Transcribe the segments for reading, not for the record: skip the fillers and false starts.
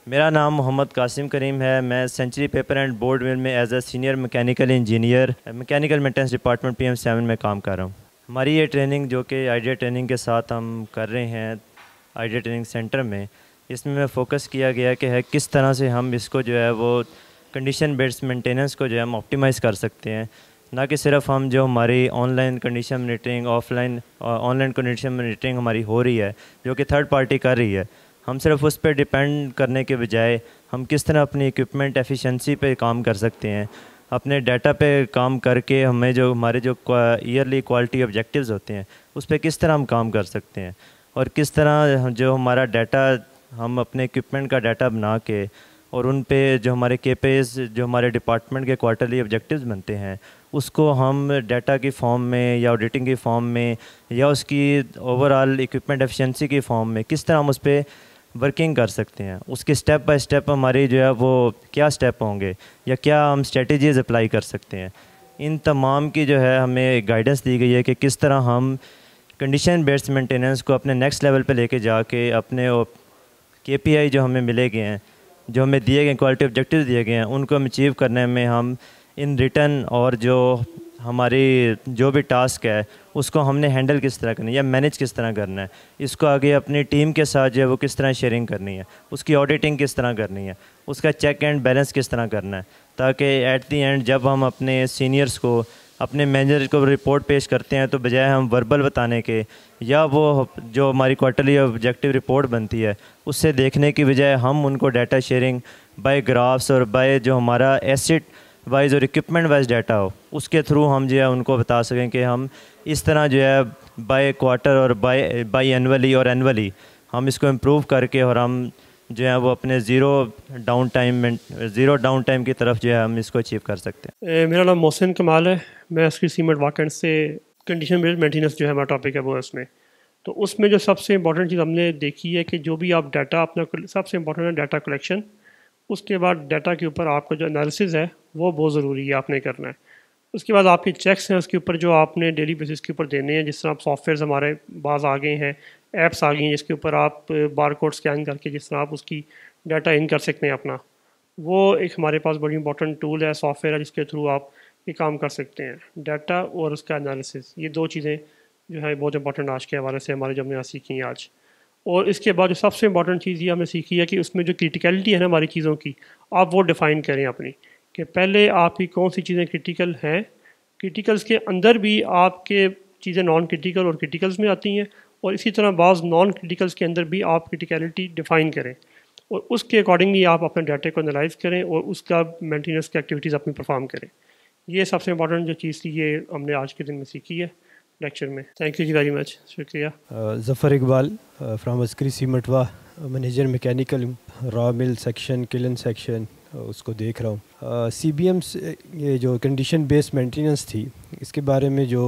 मेरा नाम मोहम्मद कासिम करीम है। मैं century paper and board mill में as a senior mechanical engineer mechanical maintenance department PM7 में काम कर रहा हूँ। हमारी ये ट्रेनिंग जो कि आइडिया ट्रेनिंग के साथ हम कर रहे हैं आइडिया ट्रेनिंग सेंटर में, इसमें फोकस किया गया कि है किस तरह से हम इसको जो है वो कंडीशन बेस्ड मेंटेनेंस को जो है हम ऑप्टिमाइज़ कर सकते हैं। ना कि सिर्फ हम जो हमारी online condition monitoring online condition monitoring हमारी हो रही है जो कि थर्ड पार्टी कर रही है, हम सिर्फ उस पर डिपेंड करने के बजाय हम किस तरह अपनी इक्विपमेंट एफिशिएंसी पे काम कर सकते हैं, अपने डाटा पे काम करके हमें जो हमारे जो ईयरली क्वालिटी ऑब्जेक्टिव्स होते हैं उस पर किस तरह हम काम कर सकते हैं, और किस तरह जो हमारा डाटा हम अपने इक्विपमेंट का डाटा बना के और उन पे जो हमारे केपीएस जो हमारे डिपार्टमेंट के क्वार्टरली ऑब्जेक्टिव्स बनते हैं उसको हम डाटा की फॉर्म में या ऑडिटिंग की फॉर्म में या उसकी ओवरऑल इक्विपमेंट एफिशिएंसी की फॉर्म में किस तरह हम उस पर वर्किंग कर सकते हैं। उसके स्टेप बाय स्टेप हमारी जो है वो क्या स्टेप होंगे या क्या हम स्ट्रेटजीज अप्लाई कर सकते हैं, इन तमाम की जो है हमें गाइडेंस दी गई है कि किस तरह हम कंडीशन बेस्ड मेंटेनेंस को अपने नेक्स्ट लेवल पे लेके जाके अपने KPI जो हमें मिले गए हैं, जो हमें दिए गए क्वालिटी ऑब्जेक्टिव दिए गए हैं, उनको हम अचीव करने में हम इन रिटर्न और जो हमारी जो भी टास्क है उसको हमने हैंडल किस तरह करना है या मैनेज किस तरह करना है, इसको आगे अपनी टीम के साथ जो है वो किस तरह शेयरिंग करनी है, उसकी ऑडिटिंग किस तरह करनी है, उसका चेक एंड बैलेंस किस तरह करना है, ताकि एट दी एंड जब हम अपने सीनियर्स को अपने मैनेजर को रिपोर्ट पेश करते हैं तो बजाय हम वर्बल बताने के या वो जो हमारी क्वार्टरली ऑब्जेक्टिव रिपोर्ट बनती है उससे देखने की बजाय हम उनको डाटा शेयरिंग बाय ग्राफ्स और बाय जो हमारा एसेट वाइज और इक्विपमेंट वाइज डाटा हो उसके थ्रू हम जो है उनको बता सकें कि हम इस तरह जो है बाय क्वार्टर और बाय एनुअली और एनुअली हम इसको इम्प्रूव करके और हम जो है वो अपने ज़ीरो डाउन टाइम की तरफ जो है हम इसको अचीव कर सकते हैं। मेरा नाम मोहसिन कमाल है। मैं इसकी सीमेंट वाकंड से कंडीशन बेस्ड मेंटेनेंस जो है हमारा टॉपिक है वो है उसमें। तो उसमें जो सबसे इंपॉर्टेंट चीज़ हमने देखी है कि जो भी आप डाटा अपना सबसे इंपॉर्टेंट है डाटा कलेक्शन। उसके बाद डाटा के ऊपर आपका जो एनालिसिस है वो बहुत ज़रूरी है, आपने करना है। उसके बाद आपके चेक्स हैं उसके ऊपर जो आपने डेली बेसिस के ऊपर देने हैं। जिस तरह आप सॉफ्टवेयर हमारे बाज़ आ गए हैं, ऐप्स आ गई हैं जिसके ऊपर आप बार कोड स्कैन करके जिस तरह आप उसकी डाटा इन कर सकते हैं अपना, वो एक हमारे पास बड़ी इंपॉर्टेंट टूल है, सॉफ्टवेयर है जिसके थ्रू आप ये काम कर सकते हैं। डाटा और उसका एनालिसिस, ये दो चीज़ें जो है बहुत इंपॉर्टेंट आज के हवाले से हमारे जो हमने यहाँ सीखी हैं आज। और इसके बाद जो सबसे इंपॉर्टेंट चीज़ ये हमने सीखी है कि उसमें जो क्रिटिकलिटी है ना हमारी चीज़ों की, आप वो डिफ़ाइन करें अपनी, कि पहले आपकी कौन सी चीज़ें क्रिटिकल हैं। क्रिटिकल्स के अंदर भी आपके चीज़ें नॉन क्रिटिकल और क्रिटिकल्स में आती हैं, और इसी तरह बाज़ नॉन क्रिटिकल्स के अंदर भी आप क्रिटिकलिटी डिफ़ाइन करें और उसके अकॉर्डिंगली आप अपने डाटे को एनालाइज करें और उसका मेंटेनेंस की एक्टिविटीज़ अपनी परफॉर्म करें। ये सबसे इंपॉर्टेंट जो चीज़ थी ये हमने आज के दिन में सीखी है लेक्चर में। Thank you ji very much, शुक्रिया। ज़फ़र इकबाल फ्राम अस्करी सीमटवा, manager mechanical raw mill section kiln section उसको देख रहा हूँ। CBM ये जो कंडीशन बेस्ड मेंटेनेंस थी इसके बारे में जो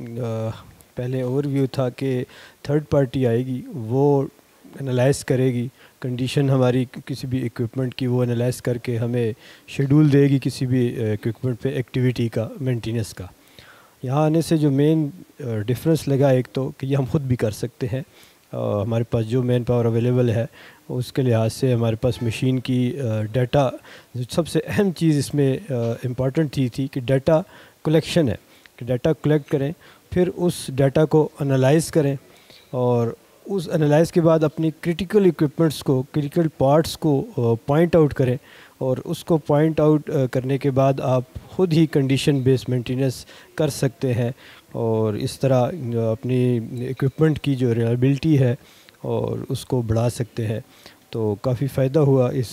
पहले ओवरव्यू था कि थर्ड पार्टी आएगी वो एनालाइज करेगी कंडीशन हमारी किसी भी इक्विपमेंट की, वो एनालाइज करके हमें शेड्यूल देगी किसी भी इक्विपमेंट पे एक्टिविटी का मेंटेनेंस का। यहाँ आने से जो मेन डिफरेंस लगा एक तो कि ये हम खुद भी कर सकते हैं। हमारे पास जो मैन पावर अवेलेबल है उसके लिहाज से हमारे पास मशीन की डाटा, सबसे अहम चीज़ इसमें इम्पॉर्टेंट थी कि डाटा कलेक्शन है, कि डाटा कलेक्ट करें, फिर उस डाटा को एनालाइज करें और उस एनालाइज के बाद अपनी क्रिटिकल इक्विपमेंट्स को, क्रिटिकल पार्ट्स को पॉइंट आउट करें और उसको पॉइंट आउट करने के बाद आप ख़ुद ही कंडीशन बेस्ड मेंटेनेंस कर सकते हैं और इस तरह अपनी इक्विपमेंट की जो रिलायबिलिटी है और उसको बढ़ा सकते हैं। तो काफ़ी फ़ायदा हुआ इस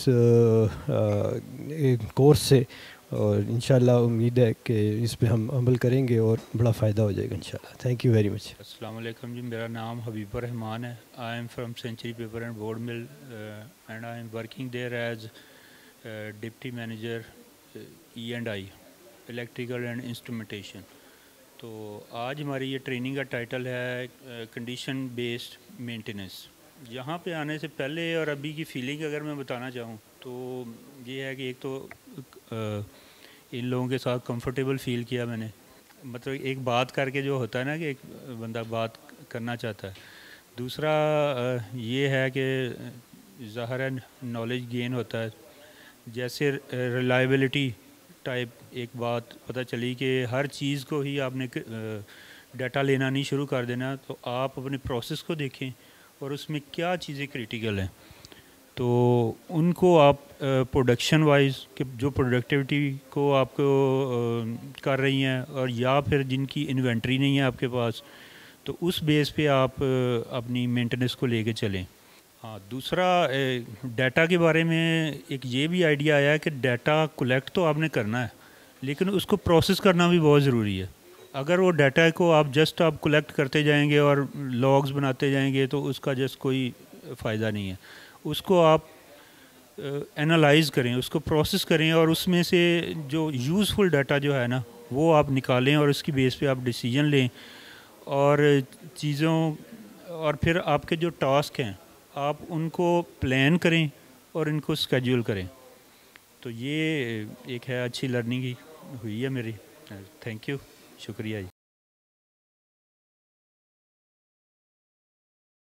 कोर्स से और इंशाल्लाह उम्मीद है कि इस पे हम अमल करेंगे और बड़ा फ़ायदा हो जाएगा इंशाल्लाह। Thank you very much. अस्सलाम वालेकुम जी, मेरा नाम हबीबुर रहमान है। I am from century paper and board mill and I am working there as deputy manager E&I electrical and instrumentation. तो आज हमारी ये ट्रेनिंग का टाइटल है कंडीशन बेस्ड मेंटेनेंस। यहाँ पे आने से पहले और अभी की फीलिंग अगर मैं बताना चाहूँ तो ये है कि एक तो इन लोगों के साथ कंफर्टेबल फ़ील किया मैंने, मतलब एक बात करके जो होता है ना कि एक बंदा बात करना चाहता है। दूसरा ये है कि ज़ाहिर है नॉलेज गेन होता है। जैसे रिलायबिलिटी टाइप एक बात पता चली कि हर चीज़ को ही आपने डाटा लेना नहीं शुरू कर देना, तो आप अपने प्रोसेस को देखें और उसमें क्या चीज़ें क्रिटिकल हैं, तो उनको आप प्रोडक्शन वाइज कि जो प्रोडक्टिविटी को आपको कर रही हैं, और या फिर जिनकी इन्वेंट्री नहीं है आपके पास, तो उस बेस पे आप अपनी मेंटेनेंस को लेके चलें। हाँ, दूसरा डाटा के बारे में एक ये भी आइडिया आया है कि डाटा कलेक्ट तो आपने करना है, लेकिन उसको प्रोसेस करना भी बहुत ज़रूरी है। अगर वो डाटा को आप कलेक्ट करते जाएंगे और लॉग्स बनाते जाएंगे तो उसका जस्ट कोई फ़ायदा नहीं है। उसको आप एनालाइज करें, उसको प्रोसेस करें, और उसमें से जो यूज़फुल डाटा जो है ना वो आप निकालें और उसकी बेस पे आप डिसीजन लें, और चीज़ों, और फिर आपके जो टास्क हैं आप उनको प्लान करें और इनको स्केड्यूल करें। तो ये एक है अच्छी लर्निंग ही हुई है मेरी। थैंक यू, शुक्रिया जी।